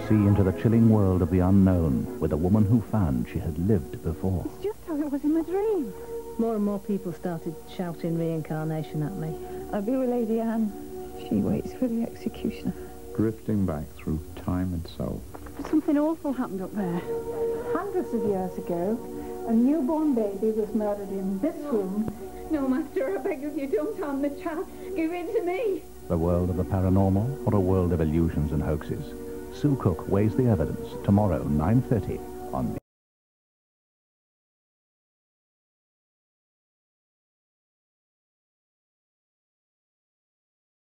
see into the chilling world of the unknown with a woman who found she had lived before. It's just how it was in my dream. More and more people started shouting reincarnation at me. I'll be with Lady Anne. She waits for the executioner. Drifting back through time and soul. Something awful happened up there. Hundreds of years ago, a newborn baby was murdered in this room. No, Master, I beg of you, don't harm the child. Give it to me. The world of the paranormal or a world of illusions and hoaxes? Sue Cook weighs the evidence tomorrow, 9:30 on